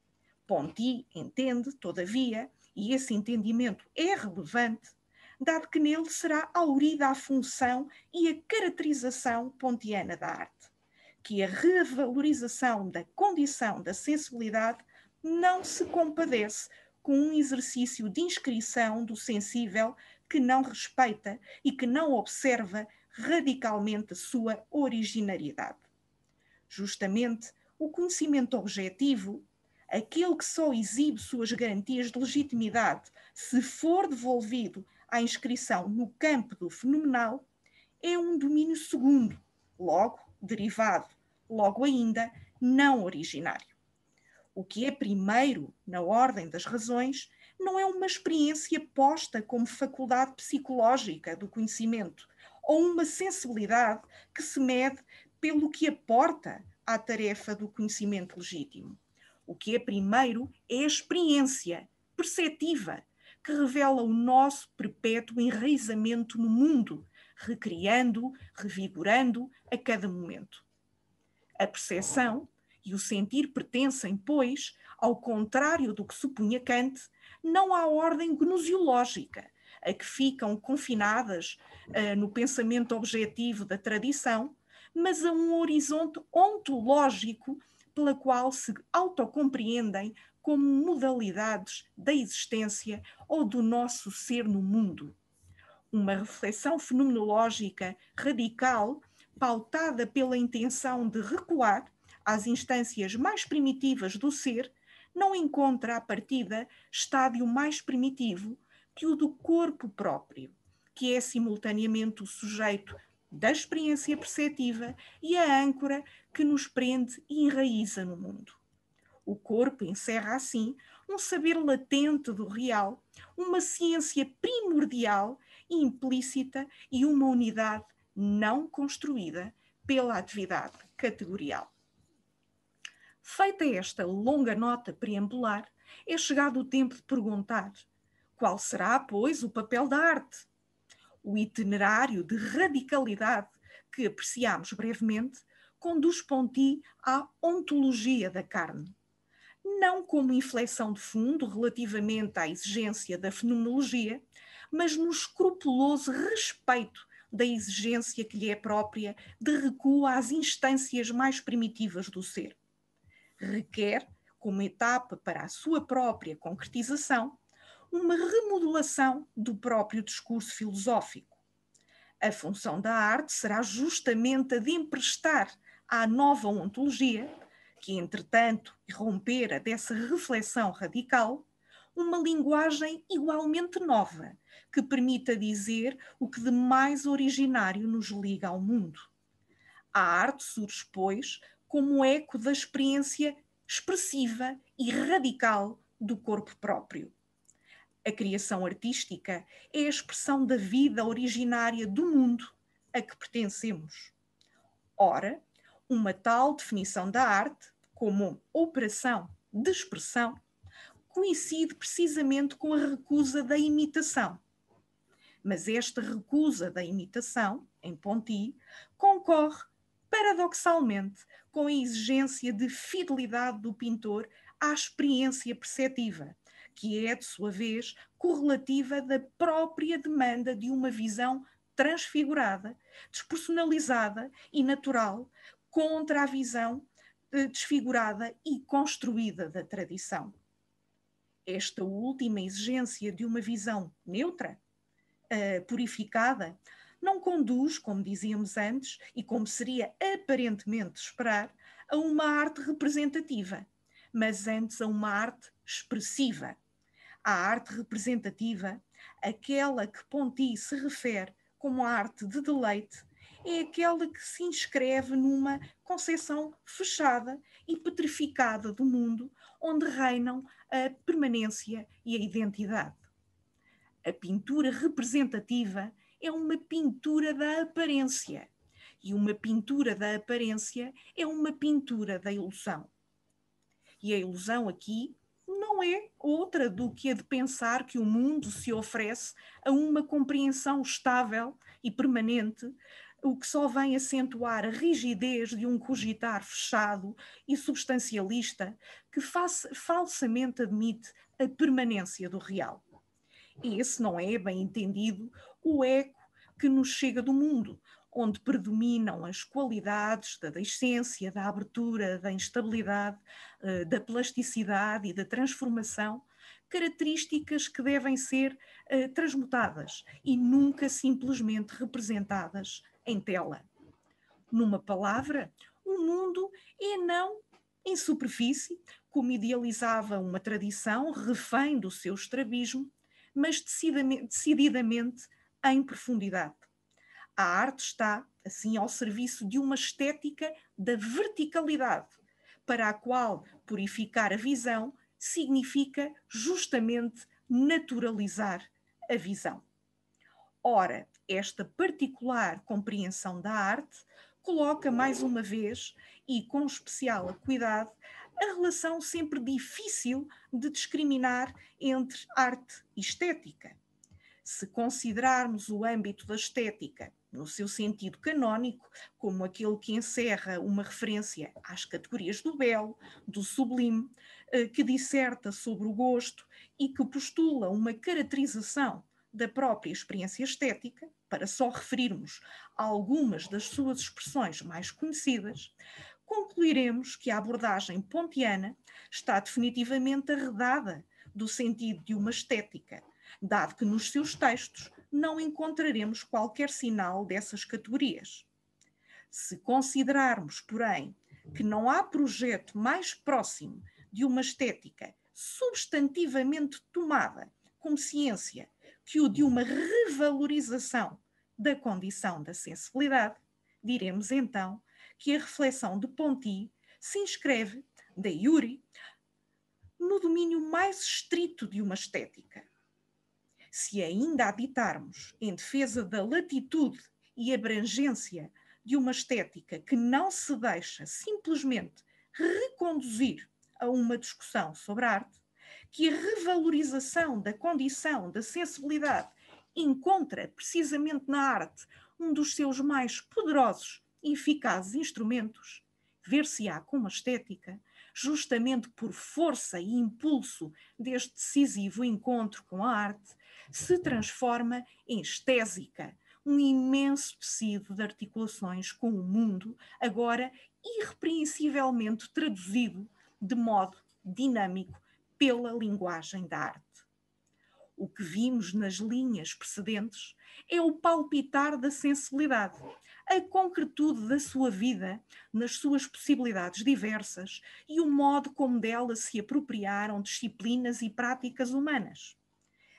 Ponty entende, todavia, e esse entendimento é relevante, dado que nele será aurida a função e a caracterização pontiana da arte, que a revalorização da condição da sensibilidade não se compadece com um exercício de inscrição do sensível que não respeita e que não observa radicalmente a sua originariedade. Justamente o conhecimento objetivo, aquele que só exibe suas garantias de legitimidade se for devolvido à inscrição no campo do fenomenal, é um domínio segundo, logo derivado, logo ainda não originário. O que é primeiro na ordem das razões não é uma experiência posta como faculdade psicológica do conhecimento ou uma sensibilidade que se mede pelo que aporta à tarefa do conhecimento legítimo. O que é primeiro é a experiência perceptiva que revela o nosso perpétuo enraizamento no mundo, recriando, revigorando a cada momento. A percepção e o sentir pertencem, pois, ao contrário do que supunha Kant, não à ordem gnosiológica, a que ficam confinadas no pensamento objetivo da tradição, mas a um horizonte ontológico pela qual se autocompreendem como modalidades da existência ou do nosso ser no mundo. Uma reflexão fenomenológica radical, pautada pela intenção de recuar às instâncias mais primitivas do ser, não encontra à partida estádio mais primitivo que o do corpo próprio, que é simultaneamente o sujeito da experiência perceptiva e a âncora que nos prende e enraiza no mundo. O corpo encerra, assim, um saber latente do real, uma ciência primordial e implícita e uma unidade não construída pela atividade categorial. Feita esta longa nota preambular, é chegado o tempo de perguntar: qual será, pois, o papel da arte? O itinerário de radicalidade que apreciamos brevemente conduz Ponty à ontologia da carne. Não como inflexão de fundo relativamente à exigência da fenomenologia, mas no escrupuloso respeito da exigência que lhe é própria de recuo às instâncias mais primitivas do ser. Requer, como etapa para a sua própria concretização, uma remodelação do próprio discurso filosófico. A função da arte será justamente a de emprestar à nova ontologia, que entretanto irrompera dessa reflexão radical, uma linguagem igualmente nova, que permita dizer o que de mais originário nos liga ao mundo. A arte surge, pois, como eco da experiência expressiva e radical do corpo próprio. A criação artística é a expressão da vida originária do mundo a que pertencemos. Ora, uma tal definição da arte, como operação de expressão, coincide precisamente com a recusa da imitação. Mas esta recusa da imitação, em Ponty, concorre paradoxalmente com a exigência de fidelidade do pintor à experiência perceptiva, que é, de sua vez, correlativa da própria demanda de uma visão transfigurada, despersonalizada e natural, contra a visão desfigurada e construída da tradição. Esta última exigência de uma visão neutra, purificada, não conduz, como dizíamos antes, e como seria aparentemente de esperar, a uma arte representativa, mas antes a uma arte expressiva. A arte representativa, aquela que Ponty se refere como a arte de deleite, é aquela que se inscreve numa concepção fechada e petrificada do mundo, onde reinam a permanência e a identidade. A pintura representativa é uma pintura da aparência, e uma pintura da aparência é uma pintura da ilusão. E a ilusão aqui não é outra do que a de pensar que o mundo se oferece a uma compreensão estável e permanente, o que só vem acentuar a rigidez de um cogitar fechado e substancialista que falsamente admite a permanência do real. E esse não é, bem entendido, o eco que nos chega do mundo, onde predominam as qualidades da essência, da abertura, da instabilidade, da plasticidade e da transformação, características que devem ser transmutadas e nunca simplesmente representadas em tela. Numa palavra, o mundo é não em superfície, como idealizava uma tradição refém do seu estrabismo, mas decididamente em profundidade. A arte está, assim, ao serviço de uma estética da verticalidade, para a qual purificar a visão significa justamente naturalizar a visão. Ora, esta particular compreensão da arte coloca mais uma vez, e com especial cuidado, a relação sempre difícil de discriminar entre arte e estética. Se considerarmos o âmbito da estética, no seu sentido canónico, como aquele que encerra uma referência às categorias do belo, do sublime, que disserta sobre o gosto e que postula uma caracterização da própria experiência estética, para só referirmos a algumas das suas expressões mais conhecidas, concluiremos que a abordagem pontiana está definitivamente arredada do sentido de uma estética, dado que nos seus textos não encontraremos qualquer sinal dessas categorias. Se considerarmos, porém, que não há projeto mais próximo de uma estética substantivamente tomada como ciência que o de uma revalorização da condição da sensibilidade, diremos então que a reflexão de Ponty se inscreve, de iure, no domínio mais estrito de uma estética. Se ainda habitarmos em defesa da latitude e abrangência de uma estética que não se deixa simplesmente reconduzir a uma discussão sobre a arte, que a revalorização da condição da sensibilidade encontra precisamente na arte um dos seus mais poderosos e eficazes instrumentos, ver-se-á como a estética, justamente por força e impulso deste decisivo encontro com a arte, se transforma em estésica, um imenso tecido de articulações com o mundo, agora irrepreensivelmente traduzido de modo dinâmico pela linguagem da arte. O que vimos nas linhas precedentes é o palpitar da sensibilidade, a concretude da sua vida nas suas possibilidades diversas e o modo como dela se apropriaram disciplinas e práticas humanas.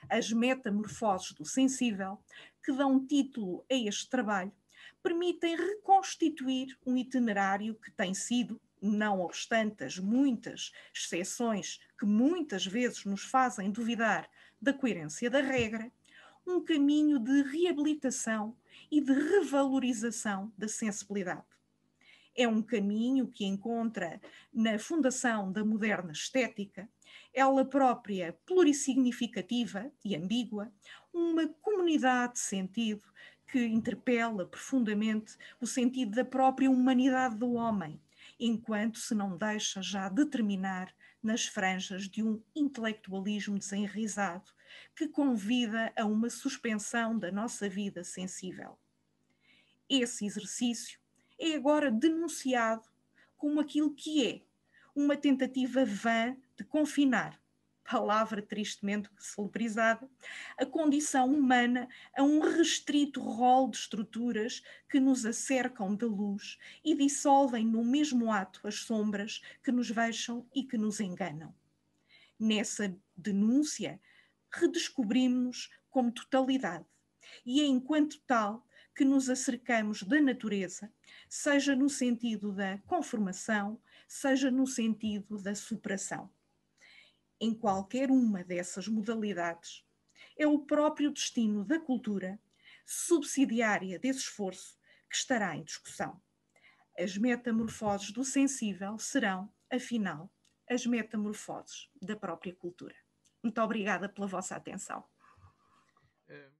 As metamorfoses do sensível, que dão título a este trabalho, permitem reconstituir um itinerário que tem sido, não obstante as muitas exceções que muitas vezes nos fazem duvidar da coerência da regra, um caminho de reabilitação e de revalorização da sensibilidade. É um caminho que encontra na fundação da moderna estética, ela própria plurissignificativa e ambígua, uma comunidade de sentido que interpela profundamente o sentido da própria humanidade do homem, enquanto se não deixa já determinar nas franjas de um intelectualismo desenraizado que convida a uma suspensão da nossa vida sensível. Esse exercício é agora denunciado como aquilo que é, uma tentativa vã de confinar, palavra tristemente celebrizada, a condição humana a um restrito rol de estruturas que nos acercam da luz e dissolvem no mesmo ato as sombras que nos vexam e que nos enganam. Nessa denúncia, redescobrimos-nos como totalidade, e é enquanto tal que nos acercamos da natureza, seja no sentido da conformação, seja no sentido da superação. Em qualquer uma dessas modalidades, é o próprio destino da cultura, subsidiária desse esforço, que estará em discussão. As metamorfoses do sensível serão, afinal, as metamorfoses da própria cultura. Muito obrigada pela vossa atenção.